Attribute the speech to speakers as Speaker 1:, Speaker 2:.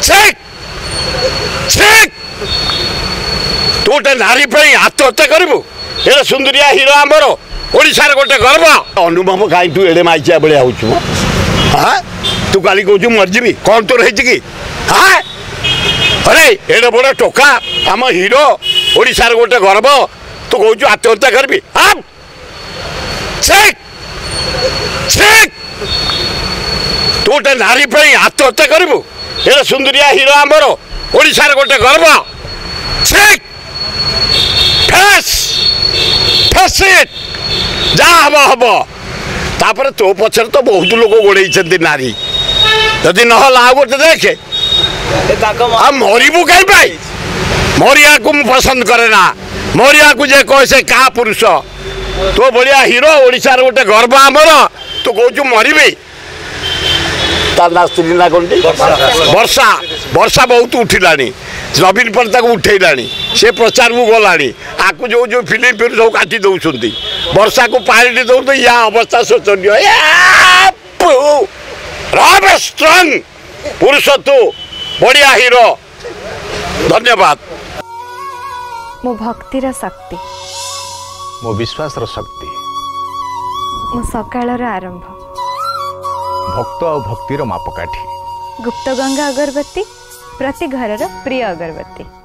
Speaker 1: छेक छेक तू गोटे नारी आत्महत्या करू ये सुंदरिया हीरो आमर ओडिशार गोटे गर्व अनुभव कहीं तू एड़े माइचिया भाया हो हाँ तू काली कौच मरजी कौन तोर है हाँ अरे एड़े बड़ टोका आम हीरो ओडिशार गोटे गर्व तू कौच आत्महत्या करबी हाँ छेक छेक तू गोटे नारी आत्महत्या करू ये सुंदरिया हीरो आमर ओडिशार गोटे गर्व छेक फेस फेस इट जा हम हम तापर तो पचर तो बहुत लोग गोड़े नारी जदि ना गोटे देखे मरबू कहीं पाई मरिया को मुझे पसंद करे ना मरिया को जे कहे से क्या पुरुष तो भाया हीरो ओडिशार गोटे गर्व आमर तू कौचु मरबी ता स्त्री ना कौन वर्षा वर्षा बहुत उठिला नवीन पट्टनायक उठेला से प्रचार को गला आपको जो जो फिल्म फिर सब काटी दौरान वर्षा को पानी दौ तो या अवस्था शोचनीय स्ट्रंग पुरुष तू बढ़िया हीरो धन्यवाद
Speaker 2: मो भक्तिर शक्ति
Speaker 3: मो विश्वास शक्ति
Speaker 2: मो सकाळर आरंभ
Speaker 3: भक्त और भक्तिर मापकाठी
Speaker 2: गुप्त गंगा अगरबत्ती प्रति घर प्रिय अगरबत्ती।